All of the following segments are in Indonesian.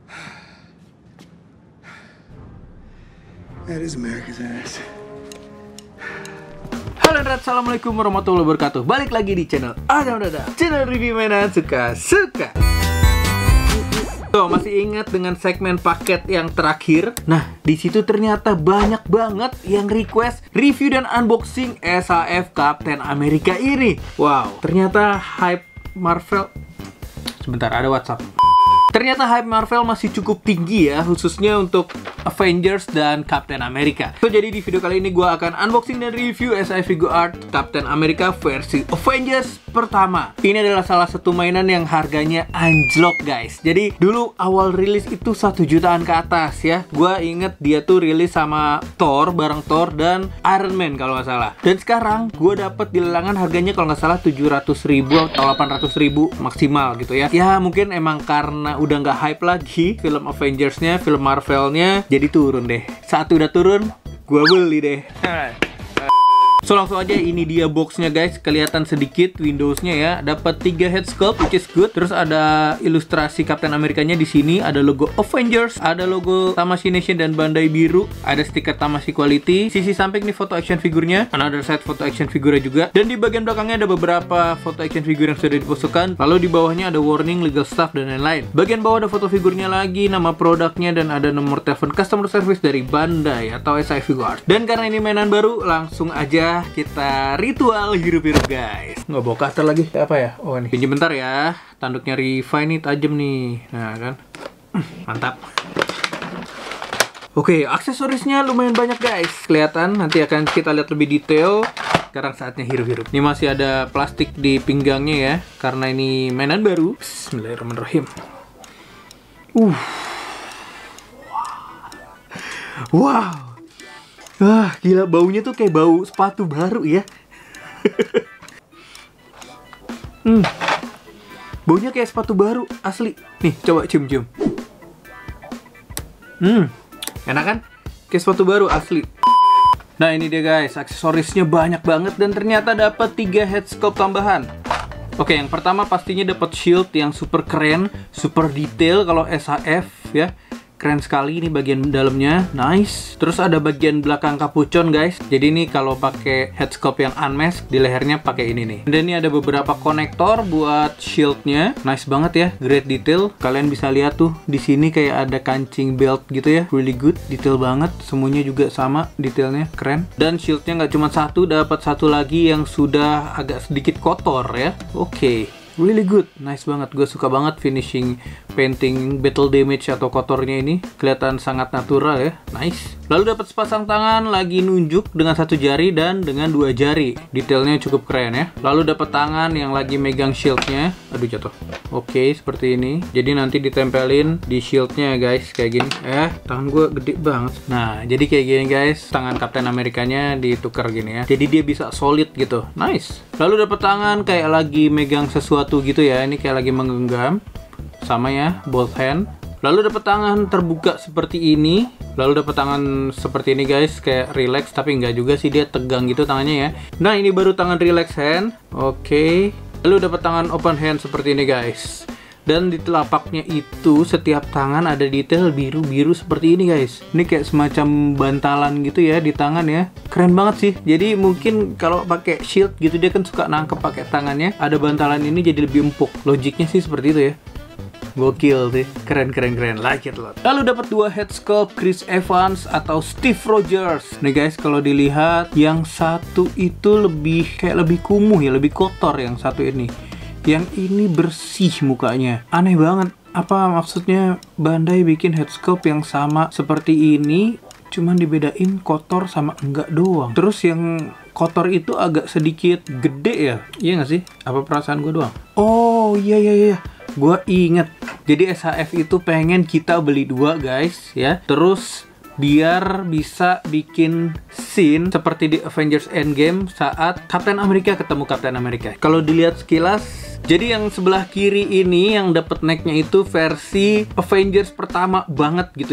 That is America's ass. Halo Nerd, assalamualaikum warahmatullahi wabarakatuh. Balik lagi di channel Adam Dada, channel review mainan suka-suka. Masih ingat dengan segmen paket yang terakhir? Nah, di situ ternyata banyak banget yang request review dan unboxing SAF Captain America ini. Wow, ternyata hype Marvel. Sebentar, ada WhatsApp. Ternyata hype Marvel masih cukup tinggi ya, khususnya untuk Avengers dan Captain America. Jadi di video kali ini gue akan unboxing dan review SAF Figure Art Captain America versi Avengers pertama. Ini adalah salah satu mainan yang harganya anjlok guys. Jadi dulu awal rilis itu 1 jutaan ke atas ya. Gue inget dia tuh rilis sama Thor, bareng Thor dan Iron Man kalau nggak salah. Dan sekarang gue dapet di lelangan harganya kalau nggak salah 700.000 atau 800.000 maksimal gitu ya. Ya mungkin emang karena udah nggak hype lagi film Avengers-nya, film Marvel-nya, jadi turun deh. Saat udah turun, gue beli deh. So langsung aja, ini dia boxnya guys. Kelihatan sedikit Windows-nya ya. Dapat 3 head sculpt, which is good. Terus ada ilustrasi Captain Amerikanya di sini. Ada logo Avengers, ada logo Tamashii Nation dan Bandai biru. Ada stiker Tamashii Quality. Sisi samping nih foto action figurnya. Another side foto action figurnya juga. Dan di bagian belakangnya ada beberapa foto action figure yang sudah dipostokan. Lalu di bawahnya ada warning, legal stuff dan lain-lain. Bagian bawah ada foto figurnya lagi, nama produknya, dan ada nomor telepon customer service dari Bandai atau SAF Figure Art. Dan karena ini mainan baru, langsung aja kita ritual hirup-hirup guys. Nggak bawa cutter lagi. Apa ya? Oh ini. Pinjam bentar ya. Tanduknya Riva ini tajam nih. Nah kan. Mantap. Oke, aksesorisnya lumayan banyak guys. Kelihatan, nanti akan kita lihat lebih detail. Sekarang saatnya hirup-hirup. Ini masih ada plastik di pinggangnya ya. Karena ini mainan baru. Bismillahirrahmanirrahim. Wow. Wah, gila, baunya tuh kayak bau sepatu baru ya. Baunya kayak sepatu baru, asli. Nih, coba cium-cium. Enak kan? Kayak sepatu baru, asli. Nah, ini dia guys, aksesorisnya banyak banget. Dan ternyata dapat 3 head sculpt tambahan. Oke, yang pertama pastinya dapat shield yang super keren, super detail kalau SAF ya. Keren sekali ini bagian dalamnya, nice. Terus ada bagian belakang kapucon guys. Jadi ini kalau pakai head sculpt yang unmask, di lehernya pakai ini nih. Dan ini ada beberapa konektor buat shieldnya, nice banget ya, great detail. Kalian bisa lihat tuh di sini kayak ada kancing belt gitu ya, really good, detail banget. Semuanya juga sama detailnya, keren. Dan shieldnya nggak cuma satu, dapat satu lagi yang sudah agak sedikit kotor ya. Oke. Really good, nice banget. Gue suka banget finishing painting battle damage atau kotornya ini. Kelihatan sangat natural ya, nice. Lalu dapat sepasang tangan lagi nunjuk dengan 1 jari dan dengan 2 jari. Detailnya cukup keren ya. Lalu dapat tangan yang lagi megang shieldnya. Aduh jatuh. Oke, seperti ini. Jadi nanti ditempelin di shieldnya guys, kayak gini. Tangan gue gede banget. Nah, jadi kayak gini guys. Tangan Captain Amerikanya ditukar gini ya. Jadi dia bisa solid gitu, nice. Lalu dapat tangan kayak lagi megang sesuatu gitu ya. Ini kayak lagi menggenggam. Sama ya, both hand. Lalu dapat tangan terbuka seperti ini. Lalu dapat tangan seperti ini guys, kayak relax, tapi enggak juga sih, dia tegang gitu tangannya ya. Nah, ini baru tangan relax hand. Oke. Lalu dapat tangan open hand seperti ini guys. Dan di telapaknya itu setiap tangan ada detail biru-biru seperti ini guys. Ini kayak semacam bantalan gitu ya di tangan ya. Keren banget sih. Jadi mungkin kalau pakai shield gitu dia kan suka nangkep pakai tangannya. Ada bantalan ini jadi lebih empuk. Logiknya sih seperti itu ya. Gokil sih, keren. Like it lot. Lalu dapat 2 head sculpt Chris Evans atau Steve Rogers. Nih guys, kalau dilihat yang satu itu lebih kumuh ya, lebih kotor yang satu ini. Yang ini bersih mukanya. Aneh banget. Apa maksudnya Bandai bikin head sculpt yang sama seperti ini, cuman dibedain kotor sama enggak doang. Terus yang kotor itu agak sedikit gede ya. Iya nggak sih? Apa perasaan gue doang? Oh iya. Gue inget. Jadi SAF itu pengen kita beli 2 guys ya. Terus biar bisa bikin scene seperti di Avengers Endgame saat Captain America ketemu Captain America. Kalau dilihat sekilas, jadi yang sebelah kiri ini yang dapat necknya itu versi Avengers pertama banget gitu ya.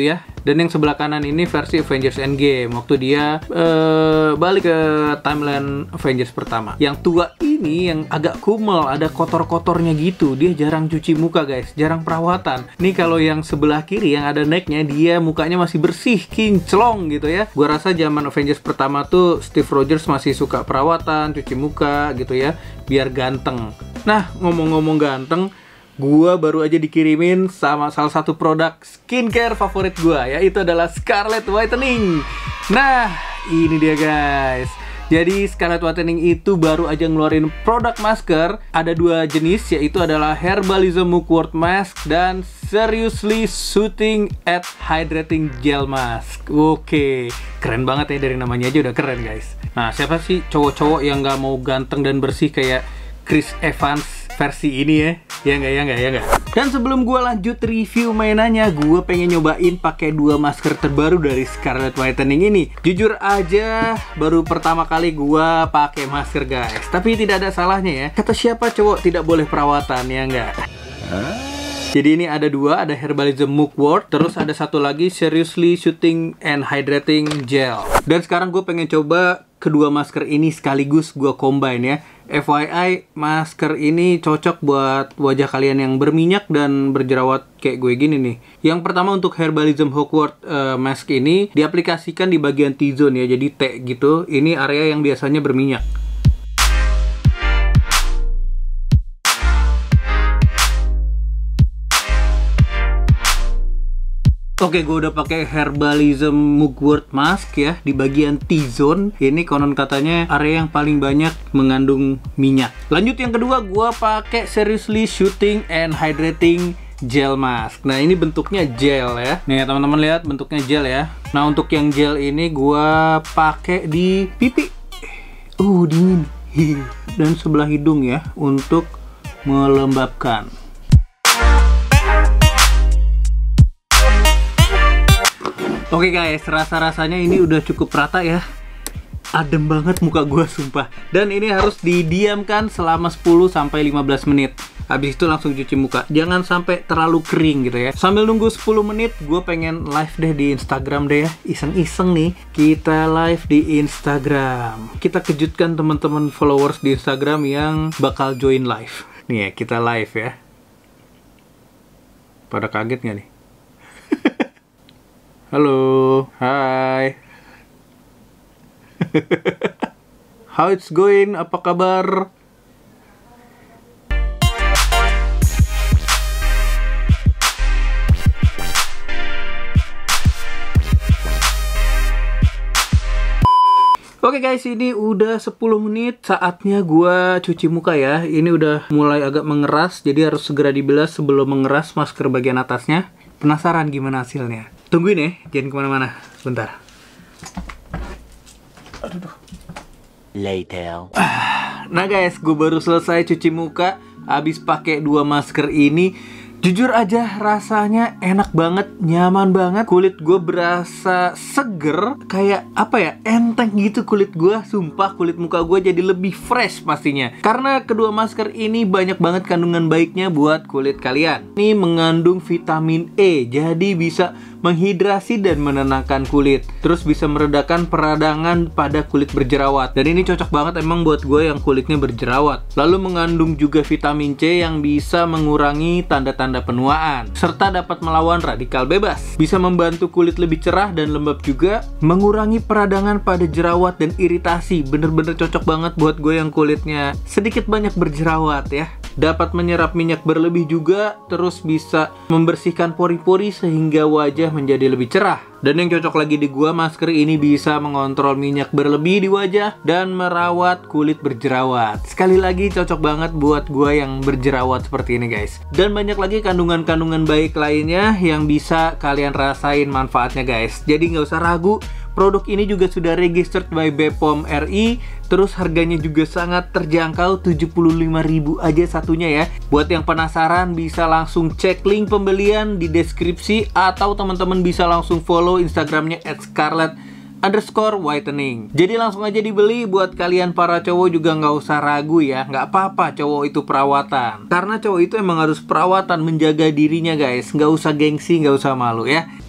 Dan yang sebelah kanan ini versi Avengers Endgame, waktu dia balik ke timeline Avengers pertama. Yang tua ini yang agak kumel, ada kotor-kotornya gitu. Dia jarang cuci muka guys, jarang perawatan. Nih kalau yang sebelah kiri yang ada necknya, dia mukanya masih bersih, kinclong gitu ya. Gua rasa zaman Avengers pertama tuh Steve Rogers masih suka perawatan, cuci muka gitu ya, biar ganteng. Nah, ngomong-ngomong ganteng, gua baru aja dikirimin sama salah satu produk skincare favorit gua, yaitu adalah Scarlett Whitening. Nah, ini dia guys. Jadi Scarlett Whitening itu baru aja ngeluarin produk masker. Ada dua jenis, yaitu adalah Herbalism Mugwort Mask dan Seriously Soothing and Hydrating Gel Mask. Oke, keren banget ya, dari namanya aja udah keren guys. Nah, siapa sih cowok-cowok yang nggak mau ganteng dan bersih kayak Chris Evans versi ini ya? Ya nggak. Dan sebelum gue lanjut review mainannya, gue pengen nyobain pakai dua masker terbaru dari Scarlett Whitening ini. Jujur aja, baru pertama kali gue pakai masker guys. Tapi tidak ada salahnya ya. Kata siapa cowok tidak boleh perawatan, ya nggak? Jadi ini ada dua, ada Herbalism Mugwort, terus ada satu lagi Seriously Soothing and Hydrating Gel. Dan sekarang gue pengen coba kedua masker ini sekaligus gue combine ya. FYI, masker ini cocok buat wajah kalian yang berminyak dan berjerawat kayak gue gini nih. Yang pertama untuk Herbalism Mugwort mask ini diaplikasikan di bagian T-zone ya, jadi T gitu. Ini area yang biasanya berminyak. Oke, gue udah pakai Herbalism Mugwort Mask ya di bagian T-zone. Ini konon katanya area yang paling banyak mengandung minyak. Lanjut yang kedua, gue pakai Seriously Soothing and Hydrating Gel Mask. Nah, ini bentuknya gel ya. Nih teman-teman lihat bentuknya gel ya. Nah, untuk yang gel ini gue pakai di pipi. Dingin. Dan sebelah hidung ya untuk melembabkan. Oke guys, rasa-rasanya ini udah cukup rata ya. Adem banget muka gue sumpah. Dan ini harus didiamkan selama 10-15 menit. Habis itu langsung cuci muka. Jangan sampai terlalu kering gitu ya. Sambil nunggu 10 menit, gue pengen live deh di Instagram deh ya. Iseng-iseng nih, kita live di Instagram. Kita kejutkan teman-teman followers di Instagram yang bakal join live. Nih ya, kita live ya. Pada kaget gak nih? Halo, hai. How it's going? Apa kabar? Oke guys, ini udah 10 menit, saatnya gua cuci muka ya. Ini udah mulai agak mengeras, jadi harus segera dibilas sebelum mengeras masker bagian atasnya. Penasaran gimana hasilnya? Tungguin ya, jangan kemana-mana. Bentar. Aduh. Later. Nah guys, gue baru selesai cuci muka. Habis pakai dua masker ini. Jujur aja rasanya enak banget, nyaman banget. Kulit gue berasa seger, kayak apa ya, enteng gitu kulit gue. Sumpah kulit muka gue jadi lebih fresh pastinya. Karena kedua masker ini banyak banget kandungan baiknya buat kulit kalian. Ini mengandung vitamin E, jadi bisa menghidrasi dan menenangkan kulit. Terus bisa meredakan peradangan pada kulit berjerawat. Dan ini cocok banget emang buat gue yang kulitnya berjerawat. Lalu mengandung juga vitamin C yang bisa mengurangi tanda-tanda penuaan. Serta dapat melawan radikal bebas. Bisa membantu kulit lebih cerah dan lembab juga. Mengurangi peradangan pada jerawat dan iritasi. Bener-bener cocok banget buat gue yang kulitnya sedikit banyak berjerawat ya. Dapat menyerap minyak berlebih juga. Terus bisa membersihkan pori-pori sehingga wajah menjadi lebih cerah. Dan yang cocok lagi di gua, masker ini bisa mengontrol minyak berlebih di wajah dan merawat kulit berjerawat. Sekali lagi cocok banget buat gua yang berjerawat seperti ini guys. Dan banyak lagi kandungan-kandungan baik lainnya yang bisa kalian rasain manfaatnya guys. Jadi nggak usah ragu. Produk ini juga sudah registered by BPOM RI. Terus harganya juga sangat terjangkau, 75.000 aja satunya ya. Buat yang penasaran bisa langsung cek link pembelian di deskripsi. Atau teman-teman bisa langsung follow Instagramnya @scarlett_whitening. Jadi langsung aja dibeli. Buat kalian para cowok juga nggak usah ragu ya. Nggak apa-apa cowok itu perawatan. Karena cowok itu emang harus perawatan, menjaga dirinya guys. Nggak usah gengsi, nggak usah malu ya.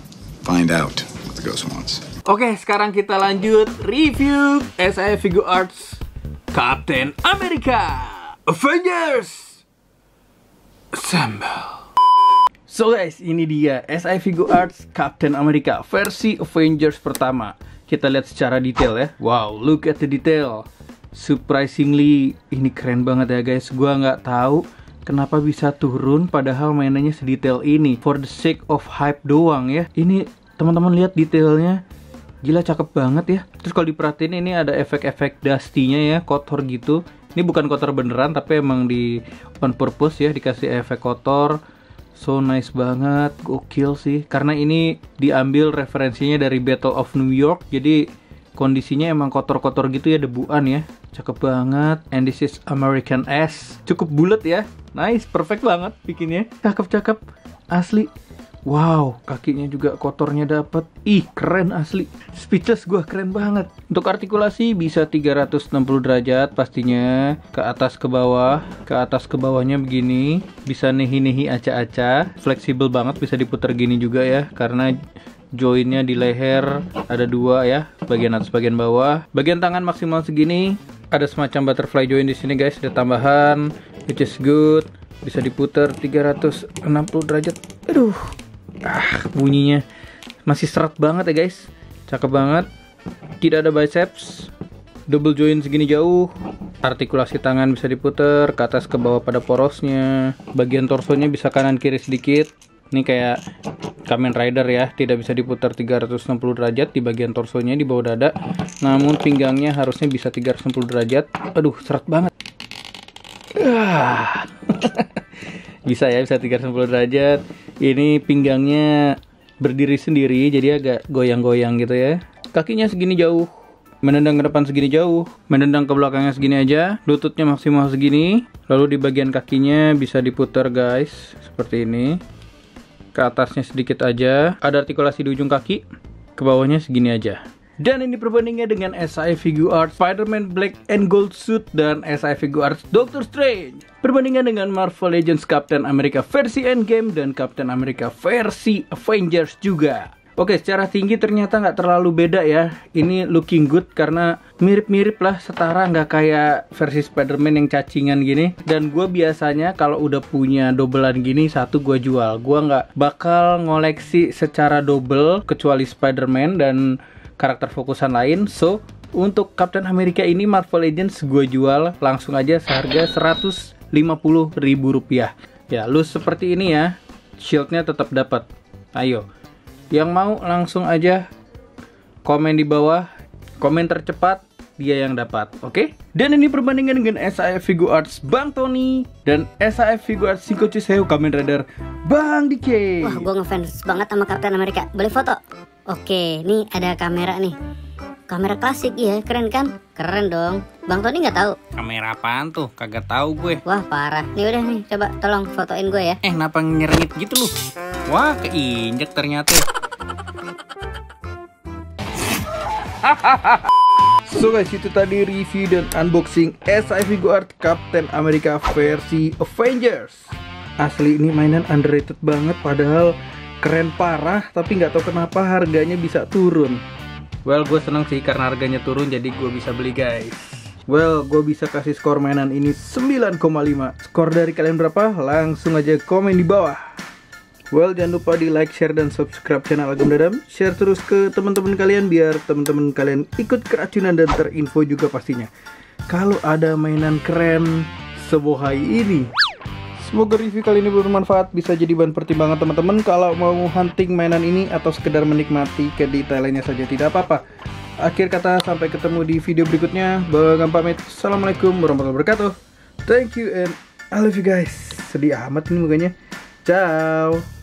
find out what the ghost wants. Oke, sekarang kita lanjut review SAE Figuarts Captain America Avengers Assemble. So guys, ini dia SAE Figuarts Captain America versi Avengers pertama. Kita lihat secara detail ya. Wow, look at the detail. Surprisingly, ini keren banget ya guys. Gua nggak tahu kenapa bisa turun padahal mainannya sedetail ini. For the sake of hype doang ya. Ini teman-teman lihat detailnya. Gila, cakep banget ya. Terus kalau diperhatiin ini ada efek-efek dustinya ya, kotor gitu. Ini bukan kotor beneran tapi emang di on purpose ya, dikasih efek kotor. So nice banget, gokil sih. Karena ini diambil referensinya dari Battle of New York. Jadi kondisinya emang kotor-kotor gitu ya, debuan ya. Cakep banget. And this is American S. Cukup bulat ya. Nice, perfect banget bikinnya. Cakep-cakep, asli. Wow, kakinya juga kotornya dapet. Ih, keren asli. Speechless gua, keren banget. Untuk artikulasi bisa 360 derajat pastinya. Ke atas ke bawah. Ke atas ke bawahnya begini. Bisa nehi-nehi aca-aca. Fleksibel banget, bisa diputar gini juga ya. Karena joinnya di leher ada dua ya. Bagian atas, bagian bawah. Bagian tangan maksimal segini. Ada semacam butterfly join di sini guys. Ada tambahan, which is good. Bisa diputar 360 derajat. Aduh. Bunyinya masih seret banget ya guys. Cakep banget. Tidak ada biceps. Double joint segini jauh. Artikulasi tangan bisa diputer ke atas ke bawah pada porosnya. Bagian torsonya bisa kanan kiri sedikit. Ini kayak Kamen Rider ya. Tidak bisa diputar 360 derajat di bagian torsonya di bawah dada. Namun pinggangnya harusnya bisa 360 derajat. Aduh, seret banget. Bisa ya, bisa 360 derajat. Ini pinggangnya berdiri sendiri, jadi agak goyang-goyang gitu ya. Kakinya segini jauh, menendang ke depan segini jauh, menendang ke belakangnya segini aja. Lututnya maksimal segini. Lalu di bagian kakinya bisa diputar guys, seperti ini. Ke atasnya sedikit aja. Ada artikulasi di ujung kaki. Ke bawahnya segini aja. Dan ini perbandingannya dengan SAE Figuarts Spider-Man Black and Gold Suit dan SAE Figuarts Doctor Strange. Perbandingan dengan Marvel Legends Captain America versi Endgame dan Captain America versi Avengers juga. Oke, secara tinggi ternyata nggak terlalu beda ya. Ini looking good karena mirip-mirip lah, setara, nggak kayak versi Spider-Man yang cacingan gini. Dan gue biasanya kalau udah punya dobelan gini, satu gue jual. Gue nggak bakal ngoleksi secara double kecuali Spider-Man dan karakter fokusan lain. So untuk Captain America ini Marvel Legends gue jual langsung aja seharga Rp150.000. Ya, loose seperti ini ya. Shieldnya tetap dapat. Ayo, yang mau langsung aja komen di bawah. Komen tercepat dia yang dapat, oke? Dan ini perbandingan dengan SAE Figuarts Bang Tony dan SAE Figuarts Shinko Chuseo Kamen Rider Bang Dike. Wah, gue ngefans banget sama Captain America. Boleh foto? Oke, nih ada kamera nih. Kamera klasik ya, keren kan? Keren dong. Bang Tony nggak tahu? Kamera apaan tuh? Kagak tahu gue. Wah, parah. Nih udah nih, coba tolong fotoin gue ya. Kenapa nyerengit gitu lu? Wah, keinjek ternyata. So guys, itu tadi review dan unboxing SAE Figuarts Captain America versi Avengers. Asli ini mainan underrated banget, padahal keren parah, tapi nggak tahu kenapa harganya bisa turun. Well, gue seneng sih karena harganya turun, jadi gue bisa beli guys. Well, gue bisa kasih skor mainan ini 9,5. Skor dari kalian berapa? Langsung aja komen di bawah. Well, jangan lupa di like, share, dan subscribe channel Agam Dadam. Share terus ke teman-teman kalian biar teman-teman kalian ikut keracunan dan terinfo juga pastinya. Kalau ada mainan keren sebohai ini. Semoga review kali ini bermanfaat, bisa jadi bahan pertimbangan teman-teman kalau mau hunting mainan ini atau sekedar menikmati kedetailannya saja, tidak apa-apa. Akhir kata, sampai ketemu di video berikutnya. Bang Agam pamit. Assalamualaikum warahmatullahi wabarakatuh. Thank you and I love you guys. Sedih amat ini mukanya. Ciao.